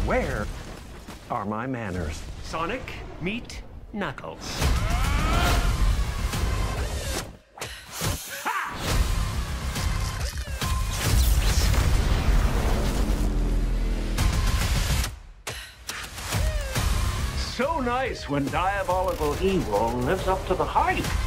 Where are my manners? Sonic, meet Knuckles. So nice when diabolical evil lives up to the hype.